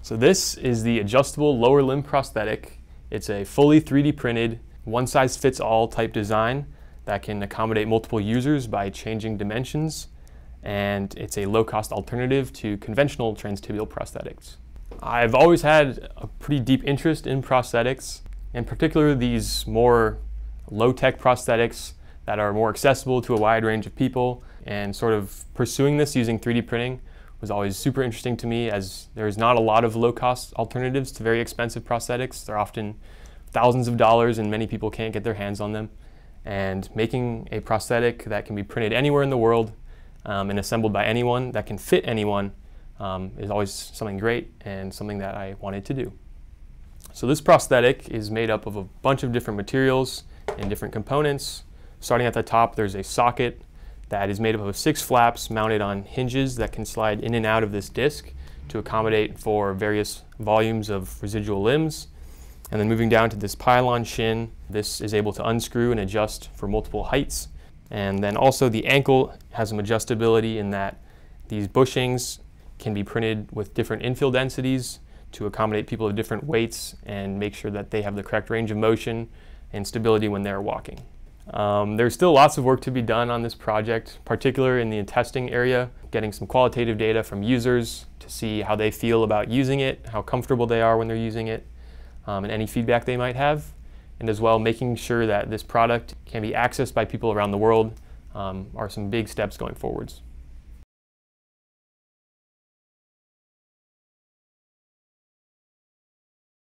So this is the adjustable lower limb prosthetic. It's a fully 3D printed, one-size-fits-all type design that can accommodate multiple users by changing dimensions, and it's a low-cost alternative to conventional transtibial prosthetics. I've always had a pretty deep interest in prosthetics, in particular these more low-tech prosthetics that are more accessible to a wide range of people, and sort of pursuing this using 3D printing was always super interesting to me, as there's not a lot of low-cost alternatives to very expensive prosthetics. They're often thousands of dollars and many people can't get their hands on them. And making a prosthetic that can be printed anywhere in the world and assembled by anyone that can fit anyone is always something great and something that I wanted to do. So this prosthetic is made up of a bunch of different materials and different components. Starting at the top, there's a socket that is made up of 6 flaps mounted on hinges that can slide in and out of this disc to accommodate for various volumes of residual limbs. And then moving down to this pylon shin, this is able to unscrew and adjust for multiple heights. And then also the ankle has some adjustability in that these bushings can be printed with different infill densities to accommodate people of different weights and make sure that they have the correct range of motion and stability when they're walking. There's still lots of work to be done on this project, particularly in the testing area, getting some qualitative data from users to see how they feel about using it, how comfortable they are when they're using it, and any feedback they might have, and as well making sure that this product can be accessed by people around the world are some big steps going forwards.